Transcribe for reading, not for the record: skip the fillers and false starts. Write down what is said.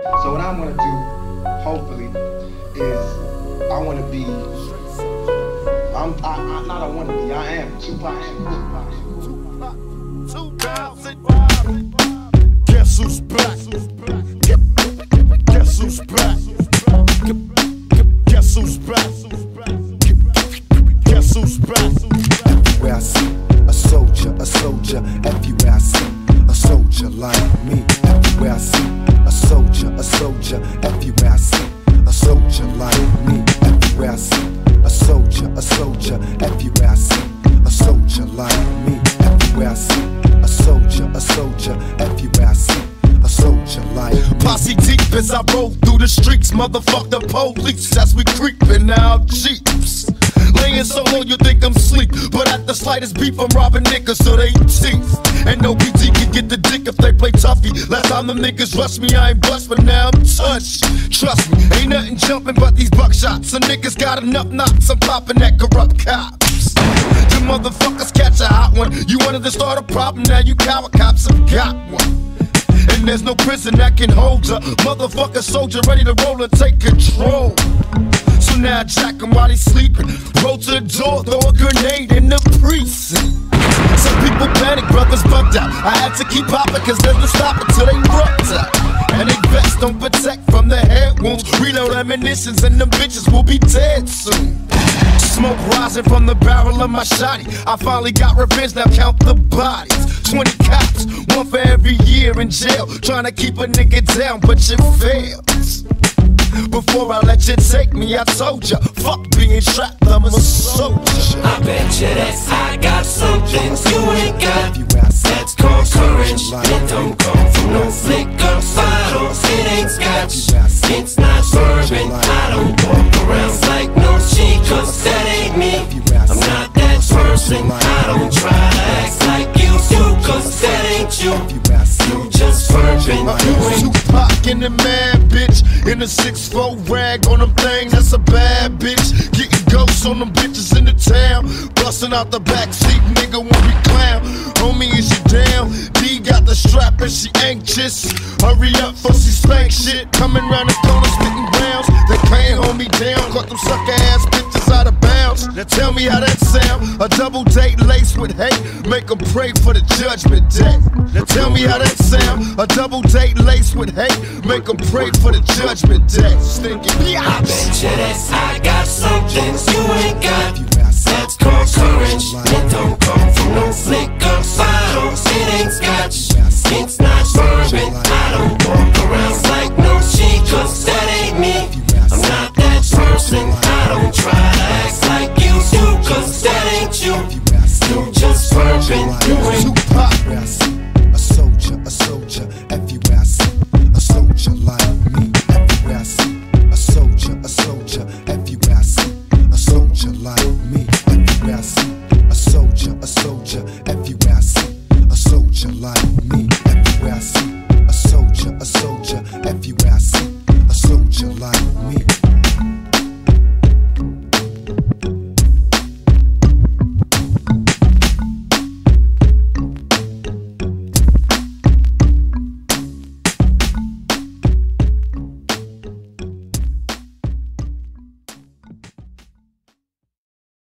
So what I want to do, hopefully, is I want to be. Not I want to be. I am Tupac. 2005. Guess who's back? Guess who's back? Guess who's back? Guess who's back? Everywhere I see a soldier, everywhere I see a soldier like me. Everywhere I see a soldier, everywhere I see a soldier like me. Everywhere I see a soldier, everywhere I see a soldier like me. Everywhere I see a soldier, everywhere I see a soldier like me. Posse deep as I roll through the streets, motherfuck the police as we creepin' out jeeps. Laying so low you think I'm sleep, but at the slightest beef I'm robbing niggas so they teeth. And no BT can get the dick if they play toughy. Last time them niggas rushed me, I ain't bust, but now I'm touched. Trust me, ain't nothing jumping but these buckshots. Some niggas got enough knots, I'm popping at corrupt cops. You motherfuckers catch a hot one. You wanted to start a problem, now you coward cops have got one. And there's no prison that can hold ya. Motherfucker soldier ready to roll and take control. So now I jack him while he's sleeping. Roll to the door, throw a grenade in the precinct. Some people panic, brothers bugged out. I had to keep popping cause there's no stopping till they rubbed out. And they vests don't protect from the head wounds. Reload ammunitions and them bitches will be dead soon. Smoke rising from the barrel of my shotty. I finally got revenge, now count the bodies. 20 cops, one for every year in jail. Trying to keep a nigga down, but you failed. Before I let you take me, I told ya, fuck being trapped, I'm a soldier. I bet you that I got something you ain't got. That's called courage. It don't come from no liquor bottles. It ain't scotch, it's not bourbon. I don't walk around like no cheat, cause that ain't me. I'm not that person. I don't try to act like you do, cause that ain't you. You just bourbon. Tupac in the mad bitch, in a 6'4" rag on them thing, that's a bad bitch. Getting ghosts on them bitches in the town. Busting out the backseat, nigga when we clown. Homie, is you down? D got the strap and she anxious. Hurry up for she spank shit. Coming round the corner spitting rounds. They can't hold me down. Caught them sucker ass bitches out of bounds. Now tell me how that sound. A double date laced with hate. Make them pray for the judgment day. Now tell me how that sound. A double date laced with hate. Make them pray for the judgment day. Stinking I bet you that I got something you ain't got. That's called courage. It don't come from no liquor bottles. It ain't scotch, it's not bourbon. I don't walk